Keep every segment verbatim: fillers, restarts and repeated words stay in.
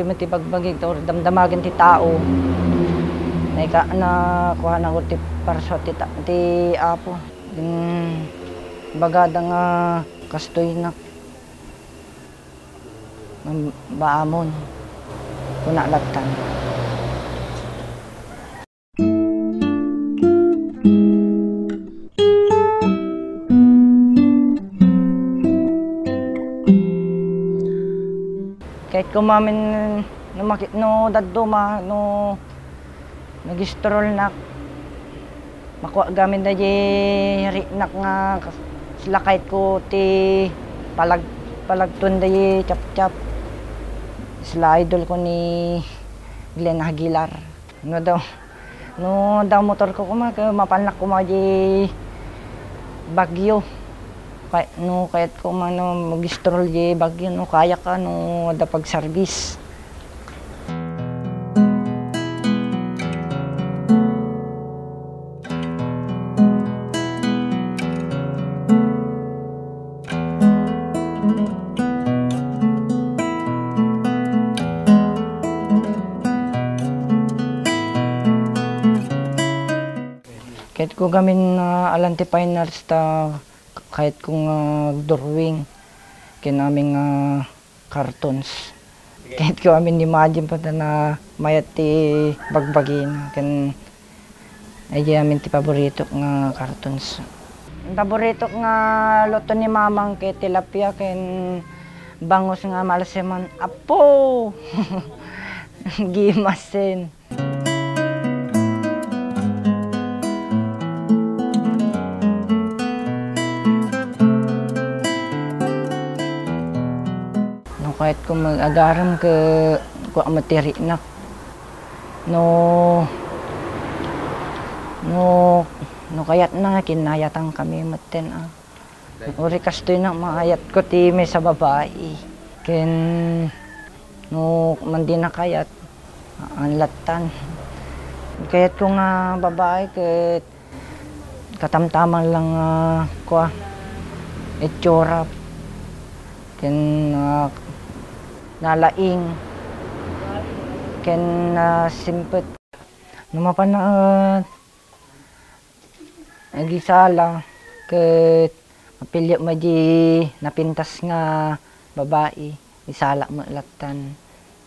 mo ti pagbagig to damdamagan ti tao. Na ka na kuha na ko ti parso ti, ti apo. Hmm, bagada nga kastoy na baamon kuna latan. Kahit kumamin no makit no daddo ma no nagistrol nak makuha gamin da di nak nga sila kahit ko ti palag palagton da di chap chap sila idol ko ni Glenn Aguilar no daw no daw motor ko kuma mapalnak ko ma di Bagyo. Kaya, no, kahit kung ano, mag-stroll di Bagyo, no, kaya ka, no, da pag-service. Kahit ko gamin uh, alanti finals ta kahit kung uh, drawing kinaming uh, cartoons kahit ko amin imagine pa na mayat ti bagbagin kan ay amin ti paborito nga cartoons ang paborito nga luto ni mamang kay tilapia ken bangos nga malaseman apo gimasen. Kahit kung mag-agaram ka kung materi na no no no kayat na kinayatan kami maten ah uri kastoy na maayat ko ti may sa babae ken no mandi na kayat ang latan kayat ko nga babae ket katamtaman lang uh, ko itsura ken uh, nalaing ken uh, simpet numapan na uh, nagisala ket mapilya mo di napintas nga babae isala mo latan.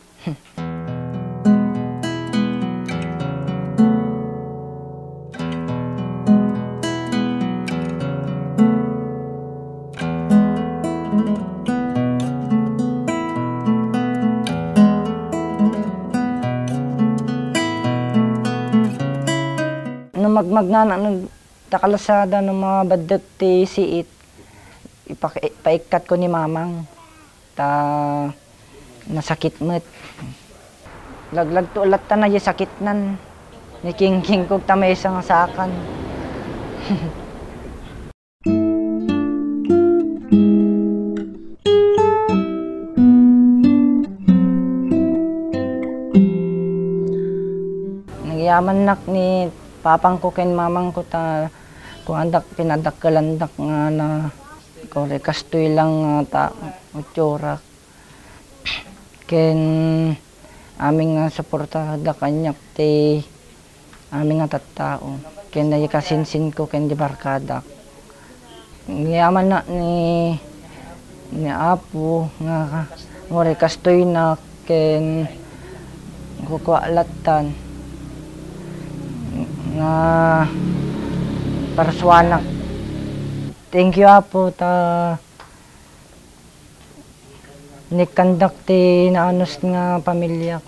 Magmag na ano takalasada ng mga badet ti siit ipaikat ko ni mamang ta nasakit met laglag to ulat ta na sakit nan ni king king kog ta may isang sakan. Nagyaman nak ni papang ko ken mamang ko ta kung andak pinadakkalandak nga na kore kastoy lang uh, ta utsura ken aming nga uh, suporta da kanyak ti aming nga tattao ken day kasinsin ko ken di barkada ngayaman na ni ni apo nga kore kastoy na ken kukualatan nga paraswanak. Thank you apo ta nikandak ti naanos nga pamilya.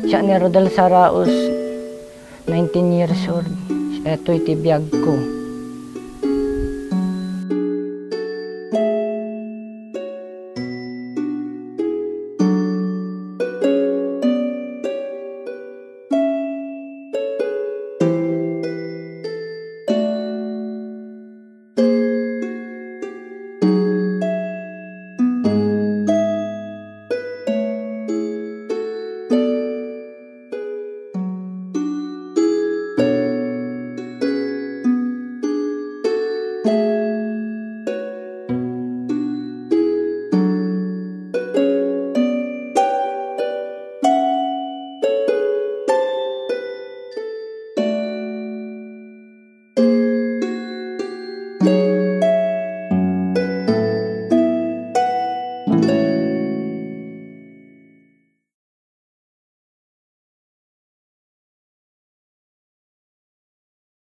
Siya ni Rodel Saraos, nineteen years old. Ito itibiyag ko.